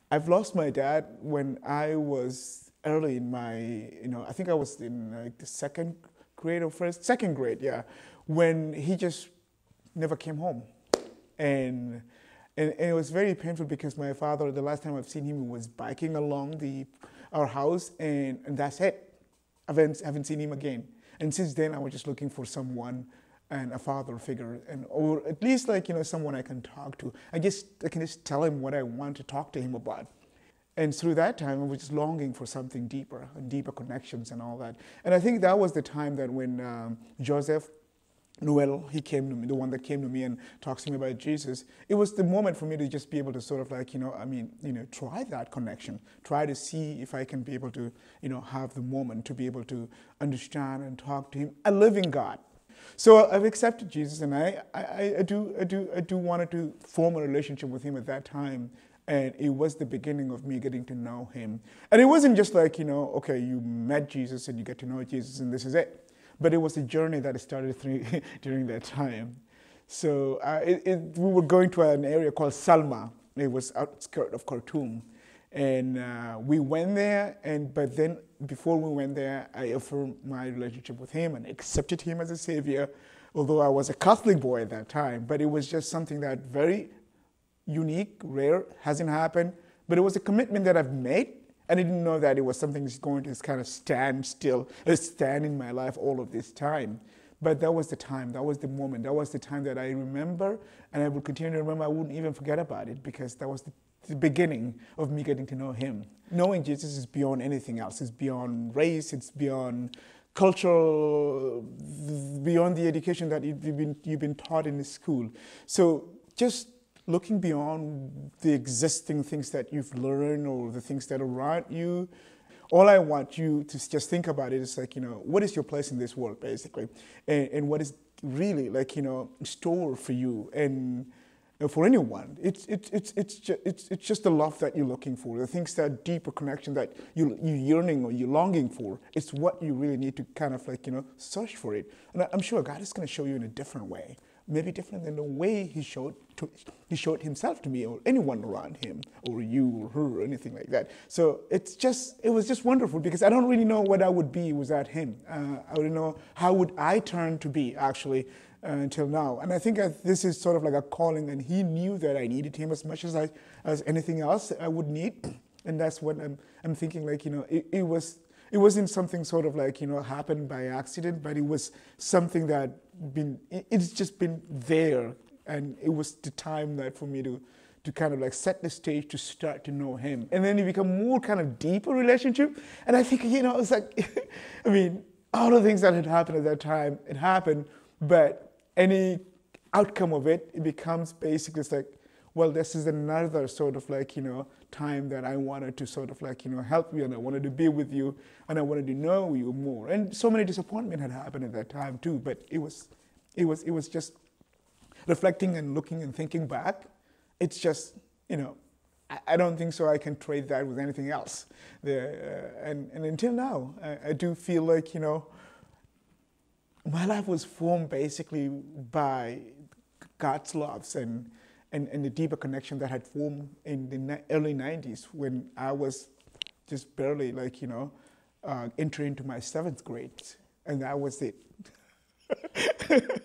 I've lost my dad when I was early in my, I think I was in like the second grade or second grade, yeah, when he just never came home. And, and it was very painful because my father, the last time I've seen him, was biking along our house, and that's it. I haven't seen him again. And since then, I was just looking for someone and a father figure, and or at least like someone I can talk to. I can just tell him what I want to talk to him about. And through that time, I was just longing for something deeper and deeper connections and all that. And I think that was the time that when Joseph Noel, he came to me, the one that came to me and talks to me about Jesus. It was the moment for me to just be able to sort of like, try that connection, try to see if I can be able to, have the moment to be able to understand and talk to him, a living God. So I've accepted Jesus, and I do wanted to form a relationship with him at that time. And it was the beginning of me getting to know him. And it wasn't just like, okay, you met Jesus and you get to know Jesus and this is it. But it was a journey that started during that time. So we were going to an area called Salma. It was outskirts of Khartoum. And we went there, but then before we went there, I affirmed my relationship with him and accepted him as a savior, although I was a Catholic boy at that time. But it was just something that very unique, rare, hasn't happened. But it was a commitment that I've made. I didn't know that it was something that's going to kind of stand in my life all of this time. But that was the time, that was the moment, that was the time that I remember, and I will continue to remember. I wouldn't even forget about it because that was the beginning of me getting to know him. Knowing Jesus is beyond anything else. It's beyond race, it's beyond cultural, beyond the education that you've been taught in the school. So just looking beyond the existing things that you've learned or the things that are around you, all I want you to just think about it is like, what is your place in this world, basically? And what is really like, store for you and for anyone. It's just the love that you're looking for, the things that deeper connection that you're yearning or you're longing for. It's what you really need to kind of like, search for it. And I'm sure God is going to show you in a different way. Maybe different than the way he showed himself to me or anyone around him or you or her or anything like that. So it was just wonderful because I don't really know what I would be without him. I wouldn't know how would I turn to be actually until now. And I think this is sort of like a calling, and he knew that I needed him as much as anything else I would need. And that's what I'm thinking, like, it wasn't something sort of like, happened by accident, but it was something that it's just been there. And it was the time that for me to kind of like set the stage to start to know him. And then it become more kind of deeper relationship. And I think, it's like, all the things that had happened at that time, it happened, but any outcome of it, it becomes basically it's like, well, this is another sort of like, time that I wanted to sort of like, help you, and I wanted to be with you, and I wanted to know you more. And so many disappointments had happened at that time too, but it was just reflecting and looking and thinking back. It's just, I don't think so I can trade that with anything else. And until now, I do feel like, my life was formed basically by God's loves and the deeper connection that had formed in the early 90s when I was just barely like, entering into my 7th grade. And that was it.